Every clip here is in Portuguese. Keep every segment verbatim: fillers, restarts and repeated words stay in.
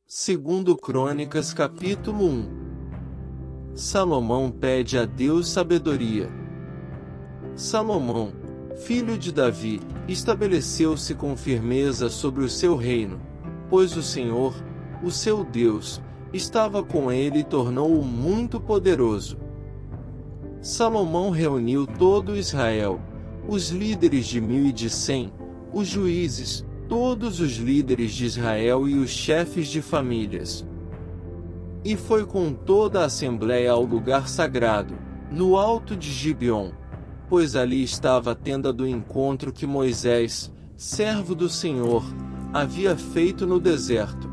Segundo Crônicas capítulo um. Salomão pede a Deus sabedoria. Salomão, filho de Davi, estabeleceu-se com firmeza sobre o seu reino, pois o Senhor, o seu Deus, estava com ele e tornou-o muito poderoso. Salomão reuniu todo Israel, os líderes de mil e de cem, os juízes, todos os líderes de Israel e os chefes de famílias. E foi com toda a assembleia ao lugar sagrado, no alto de Gibeon, pois ali estava a tenda do encontro que Moisés, servo do Senhor, havia feito no deserto.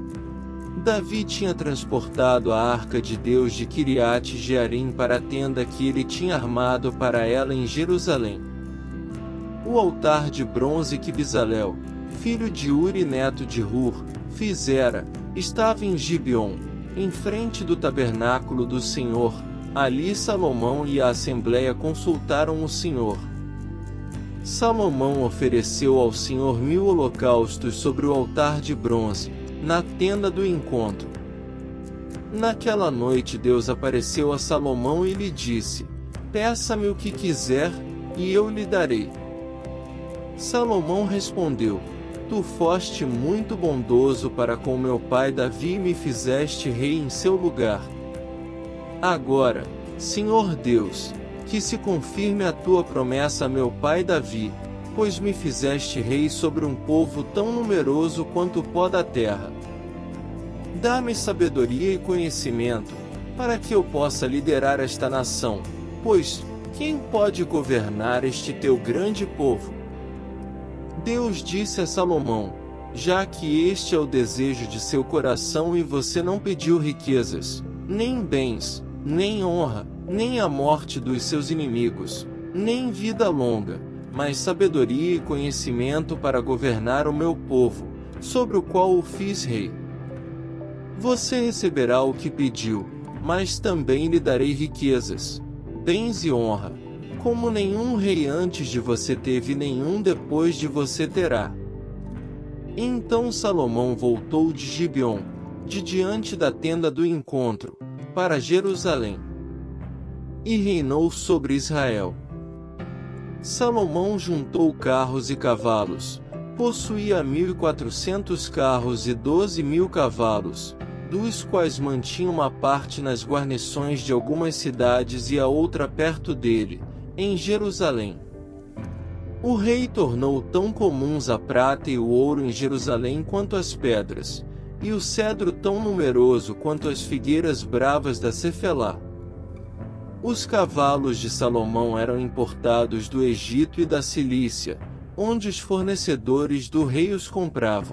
Davi tinha transportado a arca de Deus de Kiriat Jearim para a tenda que ele tinha armado para ela em Jerusalém. O altar de bronze que Bezalel, filho de Uri neto de Hur, fizera, estava em Gibeon, em frente do tabernáculo do Senhor. Ali Salomão e a assembleia consultaram o Senhor. Salomão ofereceu ao Senhor mil holocaustos sobre o altar de bronze, na tenda do encontro. Naquela noite Deus apareceu a Salomão e lhe disse: "Peça-me o que quiser, e eu lhe darei." Salomão respondeu: "Tu foste muito bondoso para com meu pai Davi e me fizeste rei em seu lugar. Agora, Senhor Deus, que se confirme a tua promessa a meu pai Davi, pois me fizeste rei sobre um povo tão numeroso quanto o pó da terra. Dá-me sabedoria e conhecimento, para que eu possa liderar esta nação, pois, quem pode governar este teu grande povo?" Deus disse a Salomão: "Já que este é o desejo de seu coração e você não pediu riquezas, nem bens, nem honra, nem a morte dos seus inimigos, nem vida longa, mas sabedoria e conhecimento para governar o meu povo, sobre o qual o fiz rei. Você receberá o que pediu, mas também lhe darei riquezas, bens e honra, como nenhum rei antes de você teve e nenhum depois de você terá." Então Salomão voltou de Gibeon, de diante da tenda do encontro, para Jerusalém, e reinou sobre Israel. Salomão juntou carros e cavalos, possuía mil e quatrocentos carros e doze mil cavalos, dos quais mantinha uma parte nas guarnições de algumas cidades e a outra perto dele, em Jerusalém. O rei tornou tão comuns a prata e o ouro em Jerusalém quanto as pedras, e o cedro tão numeroso quanto as figueiras bravas da Cefelá. Os cavalos de Salomão eram importados do Egito e da Cilícia, onde os fornecedores do rei os compravam.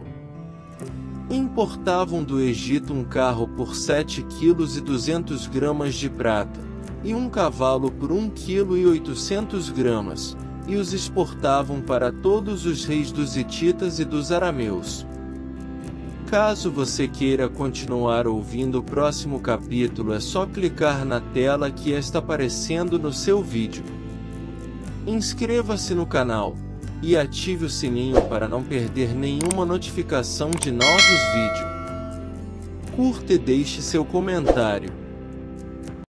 Importavam do Egito um carro por sete quilos e duzentas gramas de prata, e um cavalo por um quilo e oitocentas gramas, e os exportavam para todos os reis dos hititas e dos arameus. Caso você queira continuar ouvindo o próximo capítulo, é só clicar na tela que está aparecendo no seu vídeo. Inscreva-se no canal e ative o sininho para não perder nenhuma notificação de novos vídeos. Curta e deixe seu comentário.